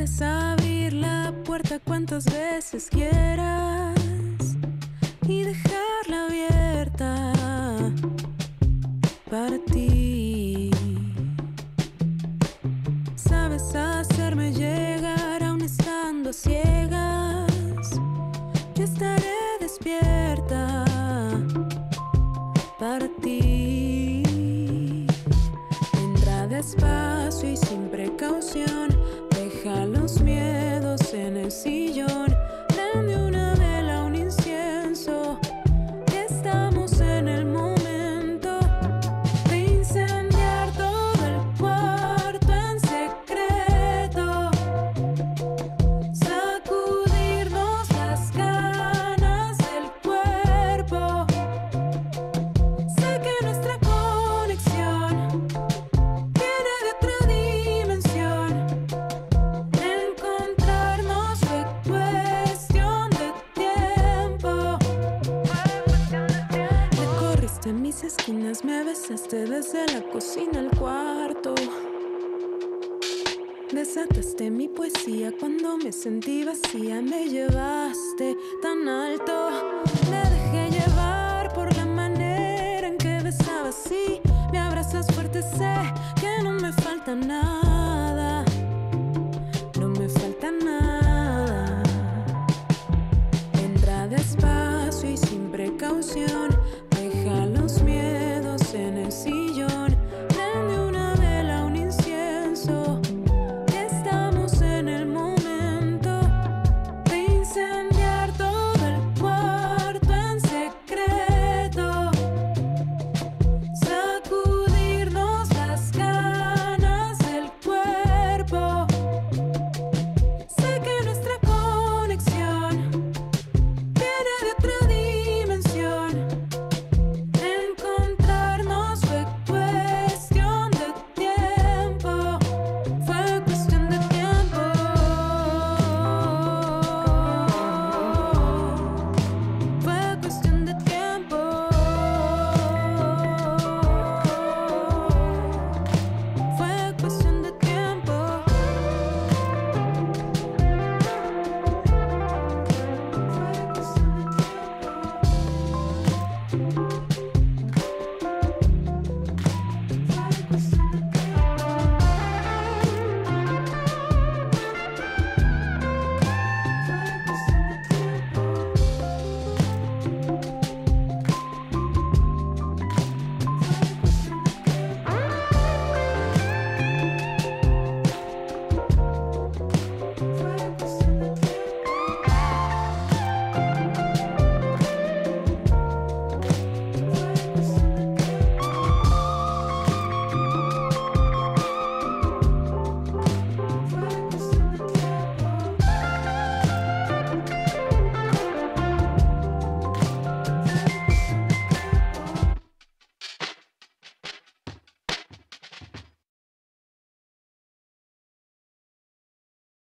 Puedes abrir la puerta cuantas veces quieras y dejarla abierta para ti. Sabes hacerme llegar aún estando a ciegas. Yo estaré despierta para ti. Entra despacio y sin precaución. Deja los miedos en el sillón. Prende una vela, un incienso. Estamos en el momento de incendiar todo el cuarto en secreto. Sacudirnos las ganas del cuerpo. Sé que nuestra conexión viene de otra dimensión. Encontrarnos fue cuestión de tiempo. Recorriste mis esquinas, me besaste desde la cocina al cuarto. Desataste mi poesía cuando me sentí vacía. Me llevaste tan alto. Me dejé llevar por la manera en que besabas. Sí, me abrazas fuerte, sé que no me falta nada.